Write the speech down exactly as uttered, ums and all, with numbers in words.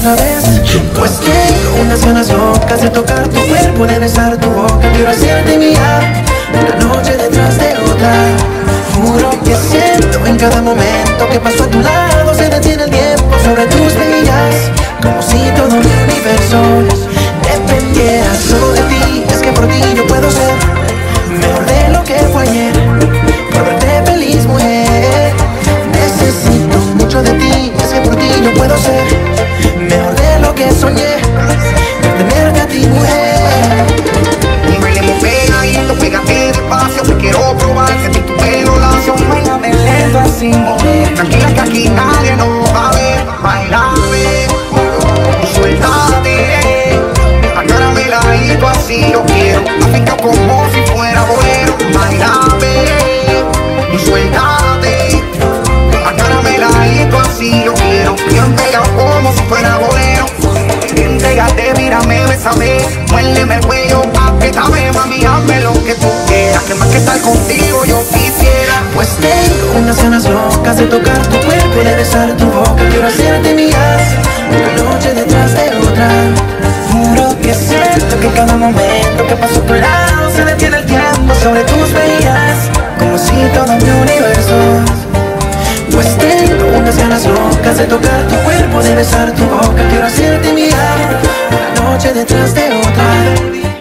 otra vez. Pues tengo unas ganas locas de tocar tu cuerpo, de besar tu boca. Quiero hacerte mía, una noche detrás de otra. Juro que siento en cada momento que paso a tu lado, se detiene el tiempo sobre tus mejillas, como si todo mi universo dependiera solo de ti. Es que por ti yo puedo ser mejor de lo que fue ayer, por verte feliz, mujer. Necesito mucho de ti, es que por ti yo puedo ser mejor de lo que soñé, por tenerte a ti, mujer. Bailemos pegadito, pégate despacio, te quiero probar, sentir tu pelo lacio. Bailame lento así, mujer, tranquila que aquí nadie nos va a ver. Bailame, suéltate, agárrame ladito así yo quiero, afinca como si fuera bolero. Bailame, suéltate, agárrame ladito así yo quiero, bien pegado como si fuera bolero. Entrégate, mírame, bésame, muérdeme el cuello, apriétame, mami, hazme lo que tú quieras, que más que estar contigo yo quisiera. Pues tengo unas ganas locas de tocar tu cuerpo, de besar tu boca. Quiero hacerte mía, una noche detrás de otra. Juro que siento que cada momento que paso a tu lado se detiene el tiempo sobre tus mejillas, como si todo mi universo. Pues tengo unas ganas locas de tocar tu cuerpo, de besar tu boca. Quiero hacerte mía, una noche detrás de otra.